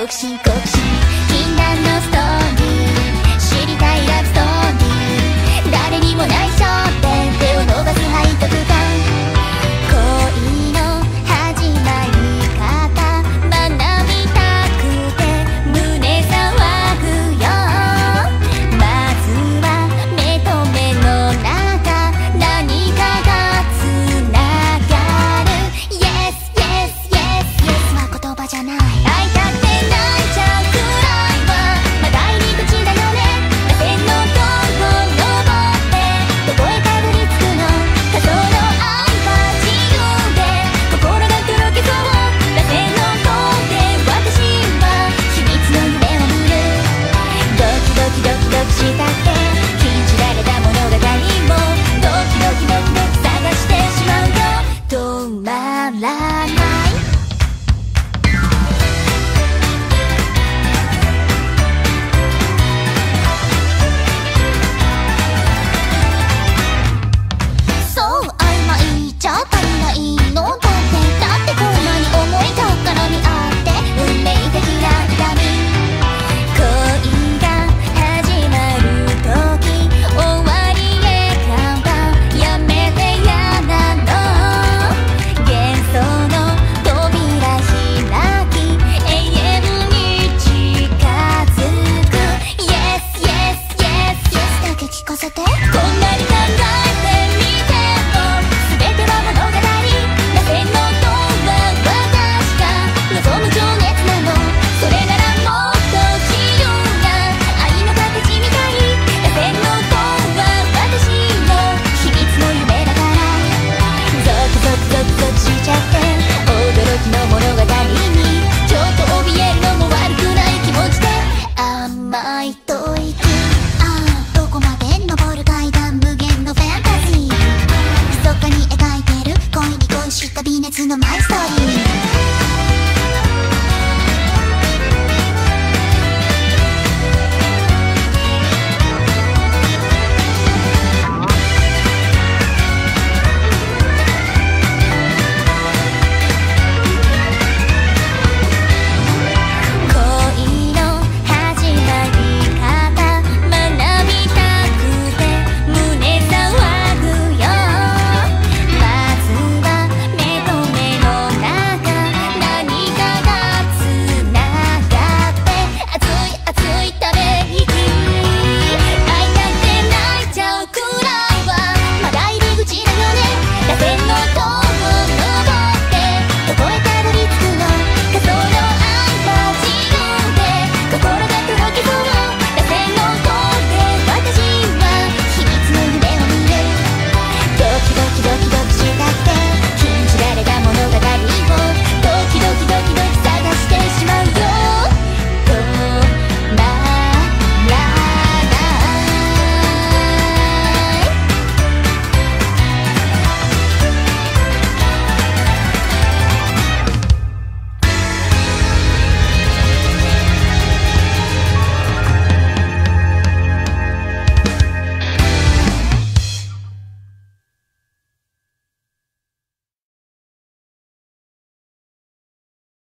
国心国心禁断のストーリー知りたいラブストーリー誰にも内緒で手を伸ばす背徳感恋の始まり方学びたくて胸騒ぐよまずは目と目の中何かがつながる Yes yes yes yes は言葉じゃない会いたくて泣いちゃうくらいはまだ入り口だよね螺旋の塔を登ってどこへたどり着くの仮想の愛は自由で心がとろけそう螺旋の塔で私は秘密の夢を見るドキドキドキドキしたって禁じられた物語もドキドキドキドキ探してしまうよ止まらないそう曖昧じゃ足りないのだってだってこんなに思い高らみあって運命的な痛み恋が始まる時終わりへカウントダウンやめてやなの幻想の扉開き永遠に近づく Yes yes yes yes だけ聞かせてこんなに考えてみても全ては物語螺旋の塔は私が望む情熱なのそれならもっと自由な愛の形みたい螺旋の塔は私の秘密の夢だからゾクゾクゾクゾクしちゃって驚きの物語にちょっと怯えるのも悪くない気持ちで甘い吐息どこまで登る階段無限のファンタジー密かに描いてる恋に恋した微熱のマイストーリー